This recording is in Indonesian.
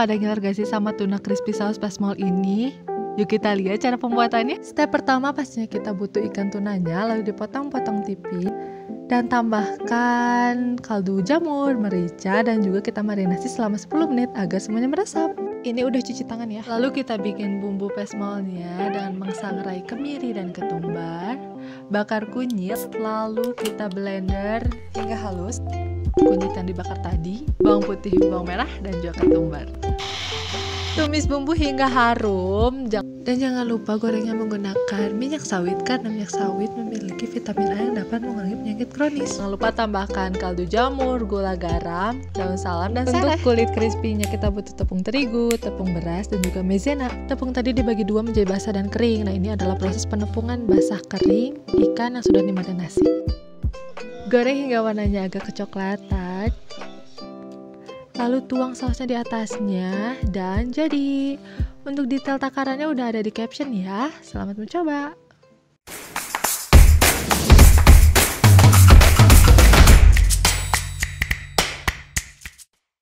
pada ngiler gak sih sama tuna crispy saus pasmol ini? Yuk kita lihat cara pembuatannya. Step pertama pastinya kita butuh ikan tunanya, lalu dipotong-potong tipis. Dan tambahkan kaldu jamur, merica, dan juga kita marinasi selama 10 menit agar semuanya meresap. Ini udah cuci tangan ya. Lalu kita bikin bumbu pasmolnya dengan mengsangrai kemiri dan ketumbar. Bakar kunyit, lalu kita blender hingga halus. Kunyit yang dibakar tadi, bawang putih, bawang merah, dan juga ketumbar. Tumis bumbu hingga harum. Dan jangan lupa gorengnya menggunakan minyak sawit karena minyak sawit memiliki vitamin A yang dapat mengurangi penyakit kronis. Jangan lupa tambahkan kaldu jamur, gula, garam, daun salam, dan serai. Untuk kulit crispy-nya kita butuh tepung terigu, tepung beras, dan juga maizena. Tepung tadi dibagi dua menjadi basah dan kering. Nah, ini adalah proses penepungan basah kering ikan yang sudah dimarinasi. Goreng hingga warnanya agak kecoklatan. Lalu tuang sausnya di atasnya dan jadi. Untuk detail takarannya udah ada di caption ya. Selamat mencoba.